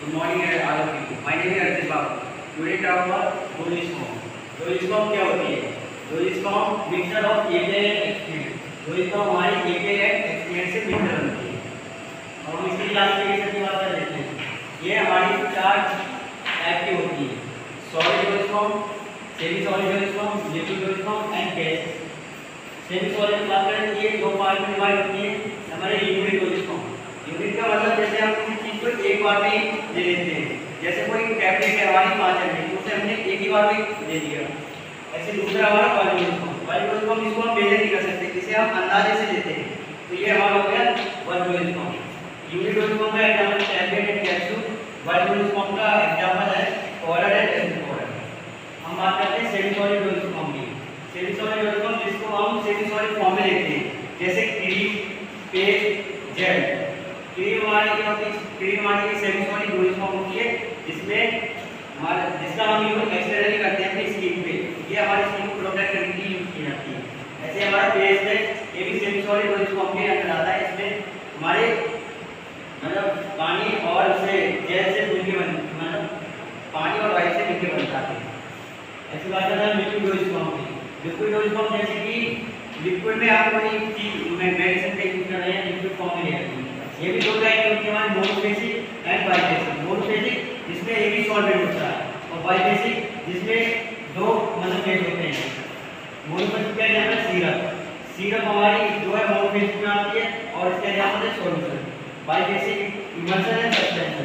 Good morning all of you. My name is Arjun Babu. Today talk about dosage form. Dosage form क्या होती है? Dosage form mixture of API and excipient. Dosage form हमारी API and excipient से मिलकर बनती है। अब हम इसकी क्लासिफिकेशन की बात कर लेते हैं। ये हमारी चार टाइप की होती है: solid dosage form, semi solid dosage form, liquid dosage form and gas. Semi solid की बात करें तो ये दो पार्ट में डिवाइड होती है। हमारे यूनिट dosage form। यूनिट का मतलब जैसे हम किसी चीज को एक बार में ले लेते हैं, जैसे कोई टैबलेट है हमारी 5 ml की, उसे हमने एक ही बार में ले लिया। ऐसे दूसरा हमारा वॉल्यूम फॉर्म, इसको हम मेजर नहीं कर सकते, इसे हम अंदाजे से लेते हैं, तो ये हमारा हो गया volume form. Unit dose form का example tablet and capsule, volume form का एग्जांपल है पाउडर एंड एसिड पाउडर। हम बात करते हैं सेमी सॉलिड डोज फॉर्म की। सेमी सॉलिड डोज फॉर्म जिसको हम सेमी सॉलिड फॉर्म में लेते हैं, जैसे क्रीम, पेस्ट, जेल। क्रीम हमारी क्या होती है? क्रीम हमारी सेमी सॉलिड डोज फॉर्म होती है, जिसका हम यूज एक्सटर्नली करते हैं अपनी स्किन पे। ये हमारी स्किन को प्रोटेक्ट करने के लिए यूज की जाती है। ऐसे हमारा पेस्ट है, ये भी सेमी सॉलिड डोज फॉर्म के अंदर आता है। इसमें हमारे मतलब पानी और उससे जेल से मिलकर मतलब पानी और वाइट से मिलकर बन जाते हैं। ऐसी बात करते हैं लिक्विड डोज फॉर्म की। लिक्विड डोज फॉर्म जैसे कि लिक्विड में आप कोई चीज मेडिसिन का यूज कर रहे हैं, लिक्विड फॉर्म में ले रहे हैं। ये भी दो टाइप के होते हैं, मोनोफेसिक एंड बाइफेसिक। मोनोफेसिक जिसमें एक ही सॉल्वेंट होता है, और बाइफेसिक जिसमें दो मतलब फेज होते हैं। मोनोफेसिक का एग्जांपल सिरप। सिरप हमारी जो है मोनोफेसिक में आती है, और इसका एग्जांपल है solution. Biphasic emulsion and suspension.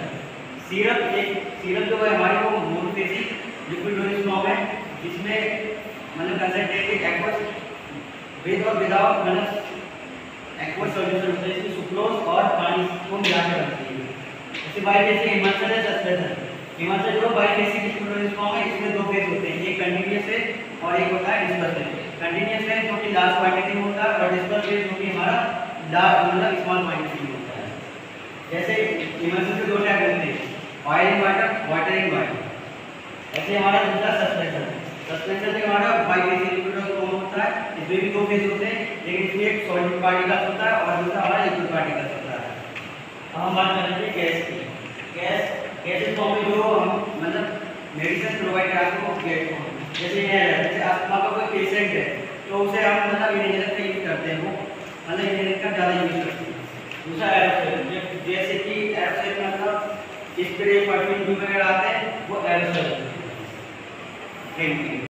Syrup जो है हमारी वो मोनोफेसिक लिक्विड डोज फॉर्म है, जिसमें मतलब कंसंट्रेटेड एक्वस विद और विदाउट मतलब एक्वस सॉल्यूशन होता है, इसमें सुक्रोज और पानी को मिलाकर बनती है। जैसे बाइफेसिक इमल्शन है सस्पेंशन। इमल्शन जो बाइफेसिक लिक्विड डोज फॉर्म है, इसमें दो फेज होते हैं, एक कंटीन्यूअस है और एक होता है डिस्पर्स है। कंटीन्यूअस है जो कि लार्ज क्वांटिटी में होता है, और डिस्पर्स है जो कि हमारा मतलब स्मॉल क्वांटिटी में होता है। जैसे इमल्शन के दो टाइप होते हैं, oil in water, water in water. ऐसे हमारा दूसरा सस्पेंशन। सस्पेंशन में हमारा बाइफेसिक लिक्विड डोज फॉर्म होता है, इसमें भी दो फेज होते हैं, लेकिन इसमें एक सॉलिड पार्टिकल होता है और दूसरा हमारा लिक्विड पार्टिकल होता है। अब हम बात कर रहे हैं गैस की। गैस फॉर्म में जो हम मतलब मेडिसिन प्रोवाइड करते हैं वो गैस फॉर्म। जैसे ये है, जैसे अस्थमा का कोई पेशेंट है तो उसे हम मतलब इनहेलर का यूज करते हैं, वो मतलब इनहेलर का ज़्यादा यूज करते हैं। दूसरा एरोसोल, जैसे कि एरोसोल मतलब स्प्रे, परफ्यूम वगैरह आते हैं, वो एरोसोल है।